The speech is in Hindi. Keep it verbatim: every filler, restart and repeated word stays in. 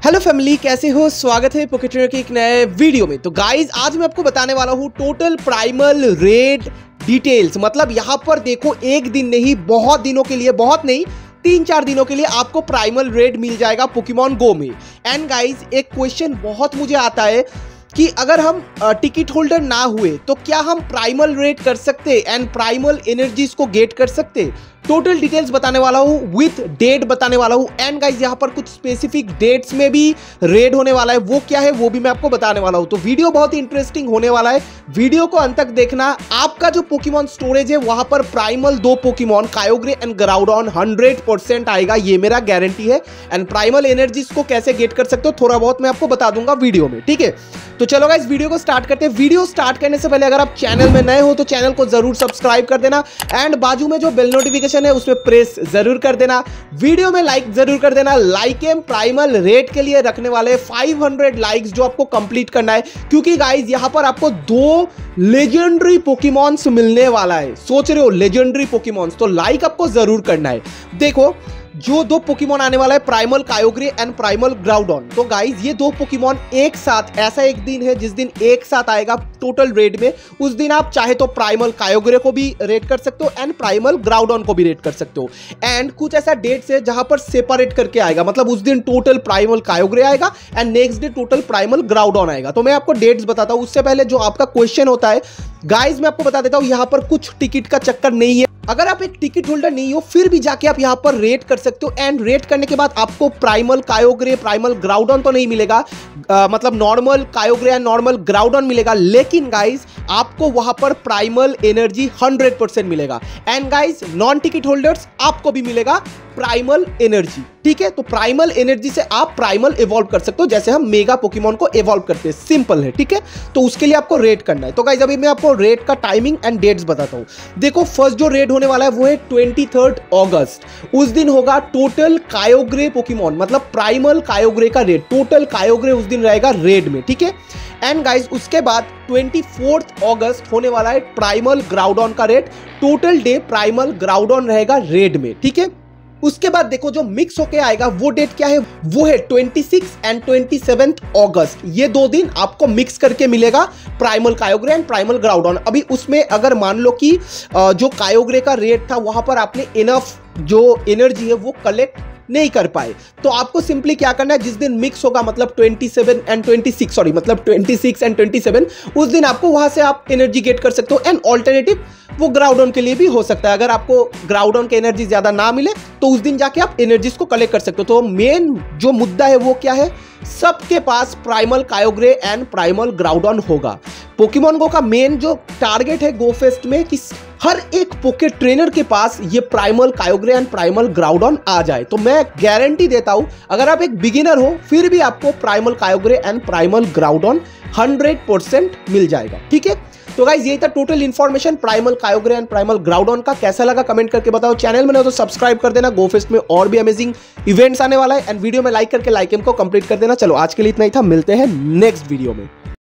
हेलो फैमिली, कैसे हो? स्वागत है पोके ट्रेनर के एक नए वीडियो में। तो गाइज आज मैं आपको बताने वाला हूँ टोटल प्राइमल रेट डिटेल्स। मतलब यहाँ पर देखो, एक दिन नहीं, बहुत दिनों के लिए, बहुत नहीं, तीन चार दिनों के लिए आपको प्राइमल रेट मिल जाएगा पोकेमॉन गो में। एंड गाइज एक क्वेश्चन बहुत मुझे आता है कि अगर हम टिकट होल्डर ना हुए तो क्या हम प्राइमल रेट कर सकते एंड प्राइमल एनर्जीज को गेट कर सकते। टोटल डिटेल्स बताने वाला हूं, विथ डेट बताने वाला हूं। एंड गाइस यहाँ पर कुछ स्पेसिफिक डेट्स में भी रेड होने वाला है, वो क्या है वो भी मैं आपको बताने वाला हूं। तो वीडियो बहुत ही इंटरेस्टिंग होने वाला है, वीडियो को अंत तक देखना। आपका जो पोकेमॉन स्टोरेज है वहां पर प्राइमल दो Pokemon Kyogre and Groudon hundred percent आएगा, ये मेरा गारंटी है। एंड प्राइमल एनर्जीज को कैसे गेट कर सकते हो थोड़ा बहुत मैं आपको बता दूंगा वीडियो में, ठीक है। तो चलो गाइस वीडियो को स्टार्ट करते हैं। वीडियो स्टार्ट करने से पहले अगर आप चैनल में नए हो तो चैनल को जरूर सब्सक्राइब कर देना एंड बाजू में जो बेल नोटिफिकेशन है उसमें प्रेस जरूर कर देना। वीडियो में लाइक जरूर कर देना। लाइक एम प्राइमल रेट के लिए रखने वाले पाँच सौ लाइक्स जो आपको कंप्लीट करना है, क्योंकि गाइस यहां पर आपको दो लेजेंडरी पोकेमॉन्स मिलने वाला है। सोच रहे हो लेजेंडरी पोकेमॉन्स, तो लाइक आपको जरूर करना है। देखो जो दो पोकेमॉन आने वाला है, primal Kyogre and primal Groudon. तो गाइज ये दो पोकेमॉन एक साथ, ऐसा एक दिन है जिस दिन एक साथ आएगा टोटल रेड में। उस दिन आप चाहे तो प्राइमल कायोग्रे को भी रेड कर सकते हो एंड प्राइमल ग्राउडॉन को भी रेड कर सकते हो। एंड कुछ ऐसा डेट्स है जहां पर सेपरेट करके आएगा, मतलब उस दिन टोटल प्राइमल कायोग्रे आएगा and next day total primal Groudon आएगा। तो मैं आपको डेट्स बताता हूं। उससे पहले जो आपका क्वेश्चन होता है गाइज मैं आपको बता देता हूं, यहां पर कुछ टिकट का चक्कर नहीं है। अगर आप एक टिकट होल्डर नहीं हो फिर भी जाके आप यहां पर रेट कर सकते हो। एंड रेट करने के बाद आपको प्राइमल कायोग्रे प्राइमल ग्राउडॉन तो नहीं मिलेगा, आ, मतलब normal Kyogre and normal Groudon मिलेगा, लेकिन गाइज आपको वहां पर प्राइमल एनर्जी हंड्रेड परसेंट मिलेगा। And guys non ticket holders आपको भी मिलेगा प्राइमल एनर्जी, ठीक है। तो प्राइमल एनर्जी से आप प्राइमल इवॉल्व कर सकते हो, जैसे हम मेगा पोकेमॉन को इवॉल्व करते हैं, सिंपल है, ठीक है। तो उसके लिए आपको रेट करना है। तो गाइज अभी मैं आपको रेट का टाइमिंग एंड डेट्स बताता हूं। देखो फर्स्ट जो रेट होने वाला है वो है ट्वेंटी थर्ड अगस्त। उस दिन होगा टोटल कायोग्रे पोकेमॉन, मतलब प्राइमल कायोग्रे का रेट, टोटल कायोग्रे उस दिन रहेगा रेड में, ठीक है। एंड गाइज उसके बाद ट्वेंटी फोर्थ अगस्त होने वाला है प्राइमल ग्राउडॉन का rate, total day primal Groudon रहेगा रेड में, ठीक है। उसके बाद देखो जो मिक्स होके आएगा वो डेट क्या है, वो है छब्बीस एंड सत्ताईस अगस्त। ये दो दिन आपको मिक्स करके मिलेगा primal Kyogre and primal Groudon. अभी उसमें अगर मान लो कि जो कायोग्रे का रेट था वहां पर आपने इनफ जो एनर्जी है वो कलेक्ट नहीं कर पाए, तो आपको सिंपली क्या करना है, जिस दिन मिक्स होगा मतलब सत्ताईस एंड छब्बीस सॉरी मतलब छब्बीस एंड सत्ताईस, उस दिन आपको वहां से आप एनर्जी गेट कर सकते हो। एंड ऑल्टरनेटिव वो ग्राउडॉन के लिए भी हो सकता है, अगर आपको ग्राउडॉन की एनर्जी ज्यादा ना मिले तो उस दिन जाके आप एनर्जीज को कलेक्ट कर सकते हो। तो मेन जो मुद्दा है वो क्या है, सबके पास primal Kyogre and primal Groudon होगा। पोकेमॉन गो का मेन जो टारगेट है गो फेस्ट में कि हर एक पोके ट्रेनर के पास ये primal Kyogre and primal Groudon आ जाए। तो मैं गारंटी देता हूं अगर आप एक बिगिनर हो फिर भी आपको primal Kyogre and primal Groudon hundred percent मिल जाएगा, ठीक है। तो गाइज यही था total information primal Kyogre and primal Groudon का। कैसा लगा कमेंट करके बताओ। चैनल में नहीं तो सब्सक्राइब कर देना, गो फेस्ट में और भी अमेजिंग इवेंट्स आने वाला है। एंड वीडियो में लाइक करके लाइक एम को कंप्लीट कर देना। चलो आज के लिए इतना ही था, मिलते हैं नेक्स्ट वीडियो में।